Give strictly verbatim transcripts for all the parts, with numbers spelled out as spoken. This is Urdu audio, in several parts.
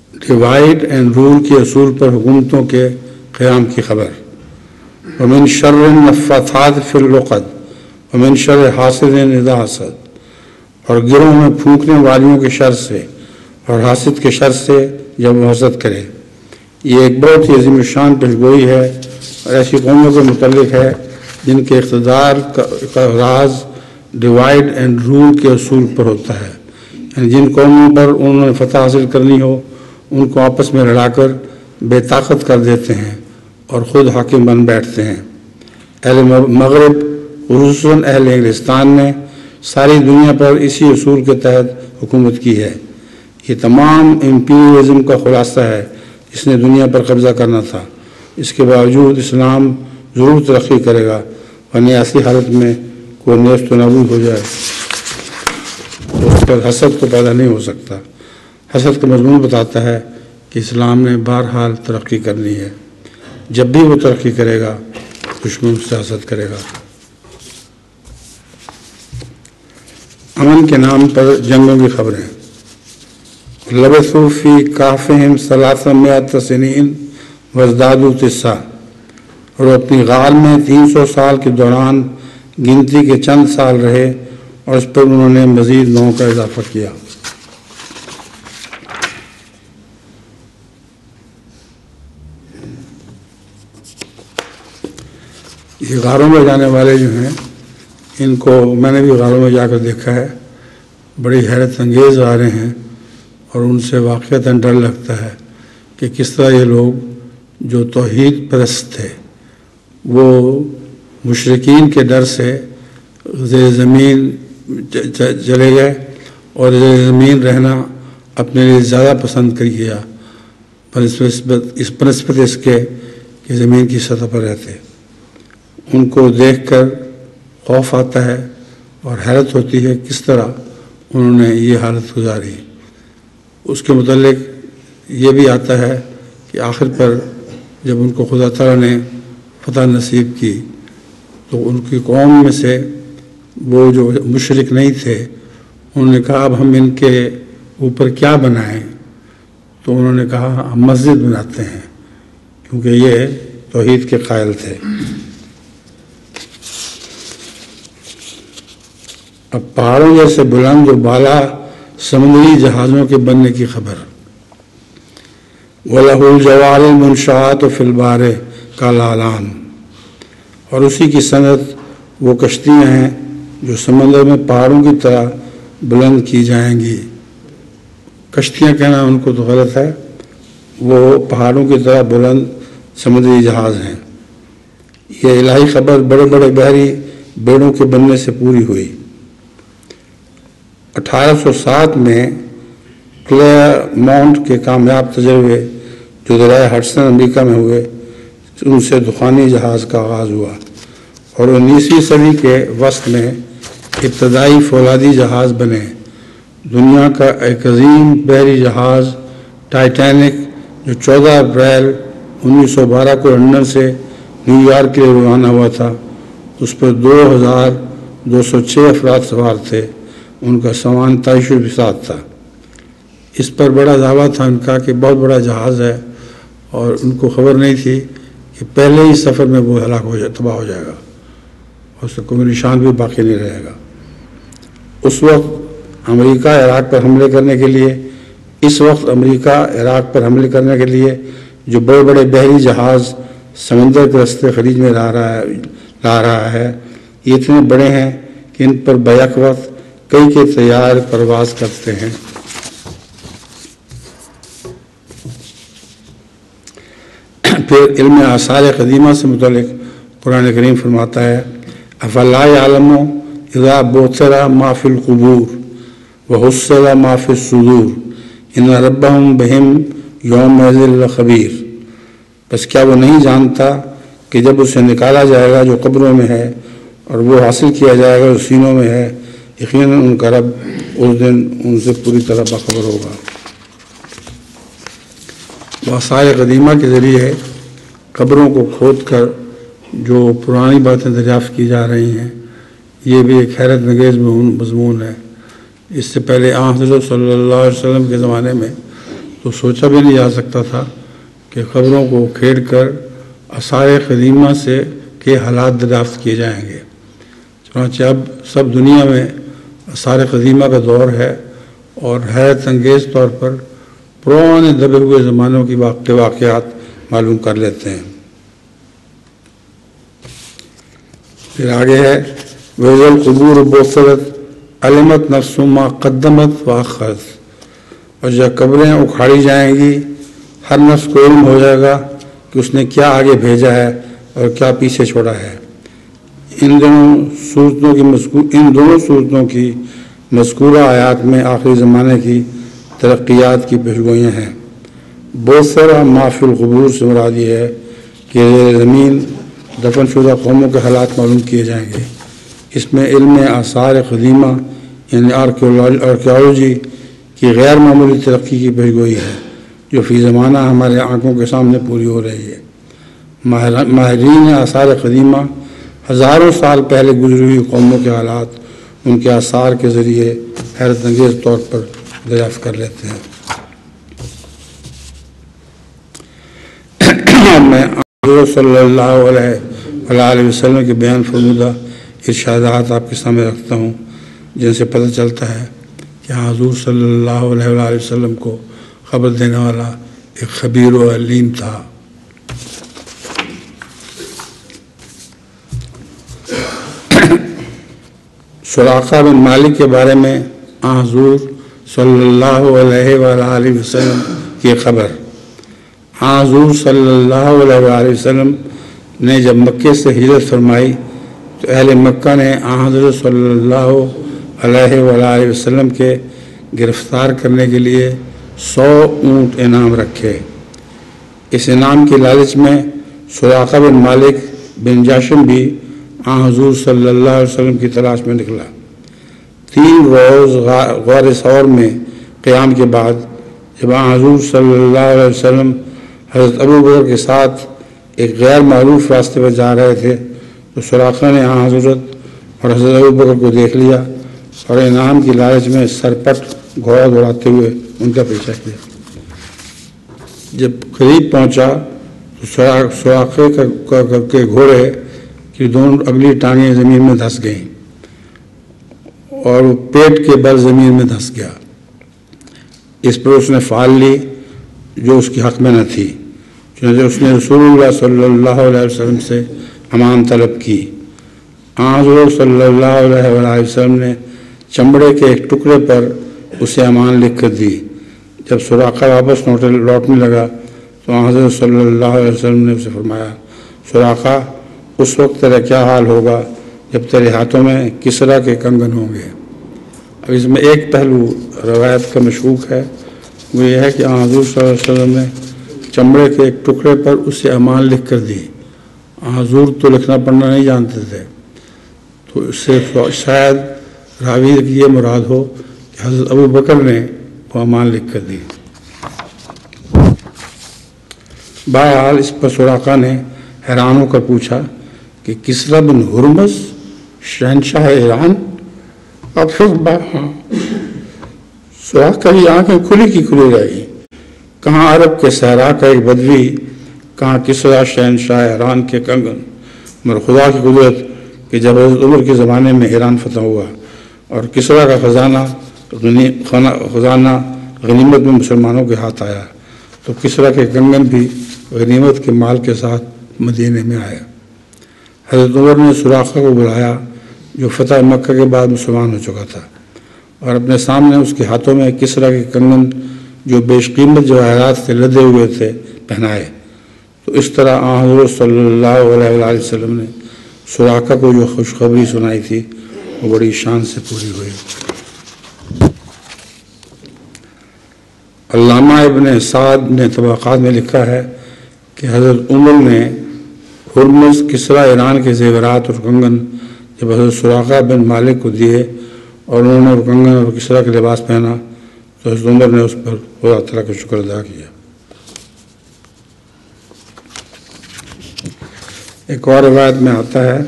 ڈیوائڈ اینڈ رول کے اصول پر حکومتوں کے قیام کی خبر، ومن شر النفاثات فی العقد ومن شر حاسد اذا حسد، اور گروہ میں پھونکنے والیوں کے شر سے اور حاسد کے شر سے جب وہ حسد کرے۔ یہ ایک بہت ہی عظیم الشان پیشگوئی ہے اور ایسی قوموں کے متعلق ہے جن کے اقتدار کا راز ڈیوائڈ اینڈ رول کے اصول پر ہوتا ہے، یعنی جن قوموں پر انہوں نے فتح حاصل کرنی ہو ان کو آپس میں لڑا کر بے طاقت کر دیتے ہیں اور خود حاکم بن بیٹھتے ہیں۔ اہل مغرب خصوصاً اہل انگلستان نے ساری دنیا پر اسی اصول کے تحت حکومت کی ہے۔ یہ تمام امپیریلزم کا خلاصہ ہے جس نے دنیا پر قبضہ کرنا تھا۔ اس کے باوجود اسلام ضرور ترقی کرے گا، ورنہ ایسی حالت میں کوئی نیست و نابود ہو جائے تو اس پر حسد تو پیدا نہیں ہو سکتا۔ حسد کا مضمون بتاتا ہے کہ اسلام نے بہرحال ترقی کرنی ہے، جب بھی وہ ترقی کرے گا دشمن سے حسد کرے گا۔ امن کے نام پر جنگوں کی خبریں، لبثوا فی کہفہم ثلاث مئۃ سنین وازدادوا تسعا، اور اپنی غار میں تین سو سال کے دوران گنتی کے چند سال رہے اور اس پر انہوں نے مزید نو کا اضافہ کیا۔ یہ غاروں میں جانے والے جو ہیں ان کو میں نے بھی غاروں میں جا کر دیکھا ہے، بڑی حیرت انگیز غاریں ہیں اور ان سے واقعتاً ڈر لگتا ہے کہ کس طرح یہ لوگ جو توحید پرست تھے وہ مشرکین کے ڈر سے زیر زمین چلے گئے اور زیر زمین رہنا اپنے لیے زیادہ پسند کر کیا اس بنسبت اس کے کہ زمین کی سطح پر رہتے۔ ان کو دیکھ کر خوف آتا ہے اور حیرت ہوتی ہے کس طرح انہوں نے یہ حالت گزاری۔ اس کے متعلق یہ بھی آتا ہے کہ آخر پر جب ان کو خدا تعالیٰ نے فتح نصیب کی تو ان کی قوم میں سے وہ جو مشرک نہیں تھے انہوں نے کہا اب ہم ان کے اوپر کیا بنائیں، تو انہوں نے کہا ہم مسجد بناتے ہیں، کیونکہ یہ توحید کے قائل تھے۔ اب پہاڑوں جیسے بلند و بالا سمندری جہازوں کے بننے کی خبر، وَلَهُ الْجَوَارِ الْمُنشَآتُ فِي الْبَحْرِ كَالْأَعْلَامِ، اور اسی کی صنعت وہ کشتیاں ہیں جو سمندر میں پہاڑوں کی طرح بلند کی جائیں گی۔ کشتیاں کہنا ان کو تو غلط ہے، وہ پہاڑوں کی طرح بلند سمندری جہاز ہیں۔ یہ الہی خبر بڑے بڑے بحری بیڑوں کے بننے سے پوری ہوئی۔ اٹھارہ سو سات میں کلیئرمونٹ کے کامیاب تجربے جو دریائے ہڈسن امریکہ میں ہوئے ان سے دخانی جہاز کا آغاز ہوا، اور انیسویں صدی کے وسط میں ابتدائی فولادی جہاز بنے۔ دنیا کا ایک عظیم بحری جہاز ٹائٹینک جو چودہ اپریل انیس سو بارہ کو لندن سے نیو یارک کے لیے روانہ ہوا تھا، اس پر دو ہزار دو سو چھ افراد سوار تھے، ان کا سامان تعیشی کے ساتھ تھا۔ اس پر بڑا دعویٰ تھا ان کا کہ بہت بڑا جہاز ہے، اور ان کو خبر نہیں تھی کہ پہلے ہی سفر میں وہ ہلاک ہو جائے تباہ ہو جائے گا اور اس کا کوئی نشان بھی باقی نہیں رہے گا۔ اس وقت امریکہ عراق پر حملے کرنے کے لیے اس وقت امریکہ عراق پر حملے کرنے کے لیے جو بڑے بڑے بحری جہاز سمندر کے راستے خلیج میں لا رہا ہے لا رہا ہے یہ اتنے بڑے ہیں کہ ان پر بیک وقت کئی کے طیار پرواز کرتے ہیں۔ پھر علم آثار قدیمہ سے متعلق قرآن کریم فرماتا ہے افلا یعلم اذا بعثر ما فی القبور وحصل ما فی الصدور ان ربهم بهم یومئذ لخبیر، بس کیا وہ نہیں جانتا کہ جب اسے نکالا جائے گا جو قبروں میں ہے اور وہ حاصل کیا جائے گا جو سینوں میں ہے، یقیناً ان کا رب اس دن ان سے پوری طرح باخبر ہوگا۔ آثار قدیمہ کے ذریعے قبروں کو کھود کر جو پرانی باتیں دریافت کی جا رہی ہیں یہ بھی ایک حیرت انگیز مضمون ہے۔ اس سے پہلے آن حضرت صلی اللہ علیہ وسلم کے زمانے میں تو سوچا بھی نہیں جا سکتا تھا کہ قبروں کو کھیڑ کر آثار قدیمہ سے کے حالات دریافت کیے جائیں گے۔ چنانچہ اب سب دنیا میں آثار قدیمہ کا دور ہے اور حیرت انگیز طور پر پرانے دبے ہوئے زمانوں کی واقع واقعات معلوم کر لیتے ہیں۔ پھر آگے ہے وَإِذَا الْقُبُورُ بُعْثِرَتْ عَلِمَتْ نَفْسٌ مَا قَدَّمَتْ وَأَخَّرَتْ، اور جب قبریں اکھاڑی جائیں گی ہر نفس کو علم ہو جائے گا کہ اس نے کیا آگے بھیجا ہے اور کیا پیچھے چھوڑا ہے۔ ان دونوں صورتوں کی مذکور ان دونوں صورتوں کی مذکورہ آیات میں آخری زمانے کی ترقیات کی پیشگوئیاں ہیں۔ بوثرہ ما فی القبور سے مراد یہ ہے کہ زمین دفن شدہ قوموں کے حالات معلوم کیے جائیں گے۔ اس میں علم آثار قدیمہ یعنی آرکیالوجی کی غیر معمولی ترقی کی پیشگوئی ہے جو فی زمانہ ہمارے آنکھوں کے سامنے پوری ہو رہی ہے۔ ماہرین آثار قدیمہ ہزاروں سال پہلے گزری ہوئی قوموں کے حالات ان کے آثار کے ذریعے حیرت انگیز طور پر دریافت کر لیتے ہیں۔ میں حضرت صلی اللہ علیہ وآلہ وسلم کے بیان فرمودہ ارشادات آپ کے سامنے رکھتا ہوں جن سے پتہ چلتا ہے کہ حضور صلی اللہ علیہ وآلہ وسلم کو خبر دینے والا ایک خبیر و علیم تھا۔ سراقہ بن مالک کے بارے میں حضور صلی اللہ علیہ وآلہ وسلم کی خبر۔ حضور صلی اللہ علیہ وآلہ وسلم نے جب مکے سے ہجرت فرمائی تو اہل مکہ نے حضرت صلی اللہ علیہ وآلہ وسلم کے گرفتار کرنے کے لیے سو اونٹ انعام رکھے۔ اس انعام کی لالچ میں سراقہ بن مالک بن جاشم بھی حضور صلی اللہ علیہ وسلم کی تلاش میں نکلا۔ تین روز غار ثور میں قیام کے بعد جب حضور صلی اللہ علیہ وسلم حضرت ابو بکر کے ساتھ ایک غیر معروف راستے پر جا رہے تھے تو سراقہ نے حضرت اور حضرت ابو بکر کو دیکھ لیا اور انعام کی لالچ میں سرپٹ گھوڑا دوڑاتے ہوئے ان کا پیچھا کیا۔ جب قریب پہنچا تو سراقے کے گھوڑے کی دونوں اگلی ٹانگیں زمین میں دھس گئیں اور وہ پیٹ کے بل زمین میں دھس گیا۔ اس پر اس نے فعال لی جو اس کی حق میں نہ تھی، چنانچہ اس نے رسول اللہ صلی اللہ علیہ وسلم سے امان طلب کی۔ حضور صلی اللہ علیہ وآلہ وسلم نے چمڑے کے ایک ٹکڑے پر اسے امان لکھ کر دی۔ جب سراقہ واپس لوٹنے لگا تو حضرت صلی اللہ علیہ وسلم نے اسے فرمایا، سراقہ اس وقت تیرا کیا حال ہوگا جب تیرے ہاتھوں میں کسرا کے کنگن ہوں گے۔ اب اس میں ایک پہلو روایت کا مشکوک ہے، وہ یہ ہے کہ حضور صلی اللہ علیہ وسلم نے چمڑے کے ایک ٹکڑے پر اسے امان لکھ کر دی۔ حضور تو لکھنا پڑھنا نہیں جانتے تھے، تو اس سے شاید راوی کی یہ مراد ہو کہ حضرت ابو بکر نے وہ امان لکھ کر دی۔ بہرحال اس پر سراقہ نے حیران ہو کر پوچھا کہ کسرا بن ہرمز شہنشاہ ایران؟ اب پھر سراقہ کی آنکھیں کھلی کی کھلی رہی، کہاں عرب کے صحرا کا ایک بدوی، کہاں کسرا شہنشاہ ایران کے کنگن۔ مگر خدا کی قدرت کہ جب حضرت عمر کے زمانے میں ایران فتح ہوا اور کسرا کا خزانہ خزانہ غنیمت میں مسلمانوں کے ہاتھ آیا تو کسرا کے کنگن بھی غنیمت کے مال کے ساتھ مدینے میں آیا۔ حضرت عمر نے سراقہ کو بلایا جو فتح مکہ کے بعد مسلمان ہو چکا تھا اور اپنے سامنے اس کے ہاتھوں میں کسرا کے کنگن جو بیش قیمت جواہرات سے لدے ہوئے تھے پہنائے۔ تو اس طرح حضرت صلی اللہ علیہ وآلہ وسلم نے سراقہ کو جو خوشخبری سنائی تھی وہ بڑی شان سے پوری ہوئی۔ علامہ ابن سعد نے طبقات میں لکھا ہے کہ حضرت عمر نے ہرمز کسرا ایران کے زیورات اور کنگن جب حضرت سراقہ بن مالک کو دیے اور انہوں نے کنگن اور کسرا کے لباس پہنا تو حضرت عمر نے اس پر خدا تعالیٰ کا شکر ادا کیا۔ ایک اور روایت میں آتا ہے،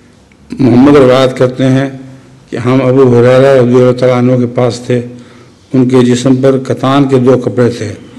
محمد روایت کرتے ہیں کہ ہم ابو ہریرہ رضی اللہ تعالیٰ عنہ کے پاس تھے، ان کے جسم پر کتان کے دو کپڑے تھے